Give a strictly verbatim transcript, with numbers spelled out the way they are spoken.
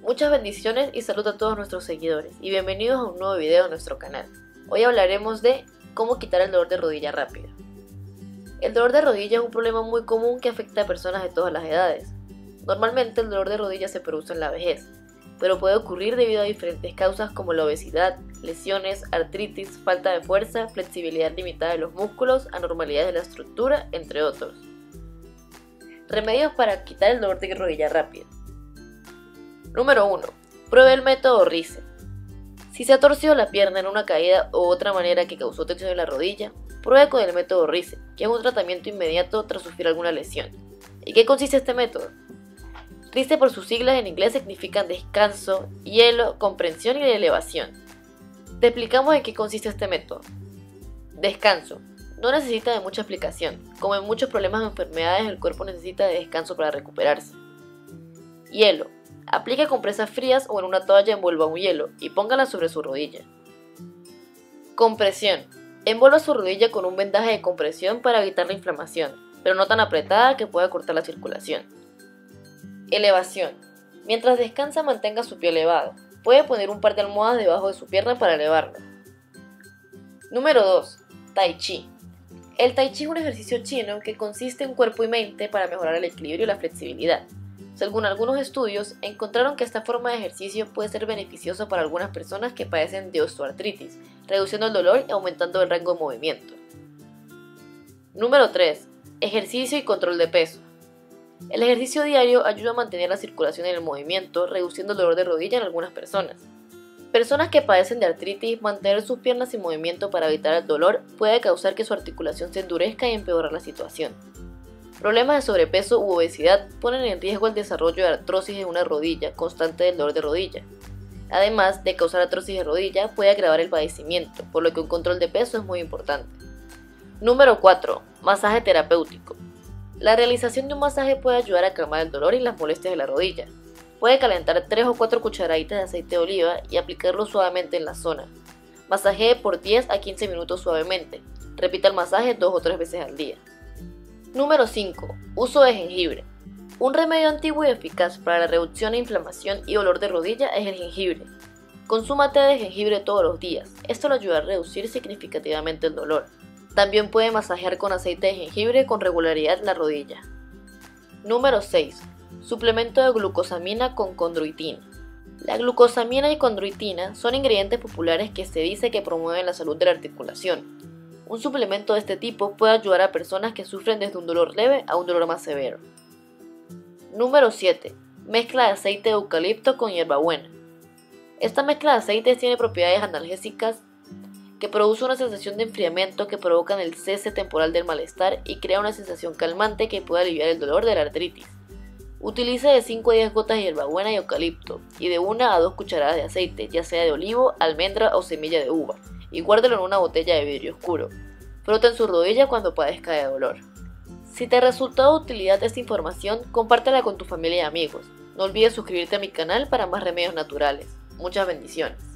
Muchas bendiciones y salud a todos nuestros seguidores y bienvenidos a un nuevo video de nuestro canal. Hoy hablaremos de cómo quitar el dolor de rodilla rápido. El dolor de rodilla es un problema muy común que afecta a personas de todas las edades. Normalmente el dolor de rodilla se produce en la vejez, pero puede ocurrir debido a diferentes causas como la obesidad, lesiones, artritis, falta de fuerza, flexibilidad limitada de los músculos, anormalidades de la estructura, entre otros. Remedios para quitar el dolor de rodilla rápido. Número uno. Pruebe el método RICE. Si se ha torcido la pierna en una caída u otra manera que causó tensión en la rodilla, pruebe con el método RICE, que es un tratamiento inmediato tras sufrir alguna lesión. ¿Y qué consiste este método? RICE por sus siglas en inglés significan descanso, hielo, comprensión y elevación. Te explicamos en qué consiste este método. Descanso. No necesita de mucha explicación. Como en muchos problemas o enfermedades, el cuerpo necesita de descanso para recuperarse. Hielo. Aplique compresas frías o en una toalla envuelva un hielo y póngala sobre su rodilla. Compresión. Envuelva su rodilla con un vendaje de compresión para evitar la inflamación, pero no tan apretada que pueda cortar la circulación. Elevación. Mientras descansa, mantenga su pie elevado. Puede poner un par de almohadas debajo de su pierna para elevarlo. Número dos. Tai Chi. El Tai Chi es un ejercicio chino que consiste en cuerpo y mente para mejorar el equilibrio y la flexibilidad. Según algunos estudios, encontraron que esta forma de ejercicio puede ser beneficiosa para algunas personas que padecen de osteoartritis, reduciendo el dolor y aumentando el rango de movimiento. Número tres. Ejercicio y control de peso. El ejercicio diario ayuda a mantener la circulación en el movimiento, reduciendo el dolor de rodilla en algunas personas. Personas que padecen de artritis, mantener sus piernas sin movimiento para evitar el dolor puede causar que su articulación se endurezca y empeorar la situación. Problemas de sobrepeso u obesidad ponen en riesgo el desarrollo de artrosis en una rodilla constante del dolor de rodilla. Además de causar artrosis de rodilla, puede agravar el padecimiento, por lo que un control de peso es muy importante. Número cuatro. Masaje terapéutico. La realización de un masaje puede ayudar a calmar el dolor y las molestias de la rodilla. Puede calentar tres o cuatro cucharaditas de aceite de oliva y aplicarlo suavemente en la zona. Masajee por diez a quince minutos suavemente. Repita el masaje dos o tres veces al día. Número cinco. Uso de jengibre. Un remedio antiguo y eficaz para la reducción de inflamación y dolor de rodilla es el jengibre. Consuma té de jengibre todos los días. Esto le ayuda a reducir significativamente el dolor. También puede masajear con aceite de jengibre con regularidad la rodilla. Número seis. Suplemento de glucosamina con condroitina. La glucosamina y condroitina son ingredientes populares que se dice que promueven la salud de la articulación. Un suplemento de este tipo puede ayudar a personas que sufren desde un dolor leve a un dolor más severo. Número siete. Mezcla de aceite de eucalipto con hierbabuena. Esta mezcla de aceites tiene propiedades analgésicas que produce una sensación de enfriamiento que provoca el cese temporal del malestar y crea una sensación calmante que puede aliviar el dolor de la artritis. Utilice de cinco a diez gotas de hierbabuena y eucalipto y de una a dos cucharadas de aceite, ya sea de olivo, almendra o semilla de uva, y guárdelo en una botella de vidrio oscuro. Frota en su rodilla cuando padezca de dolor. Si te resultó de utilidad esta información, compártela con tu familia y amigos. No olvides suscribirte a mi canal para más remedios naturales. Muchas bendiciones.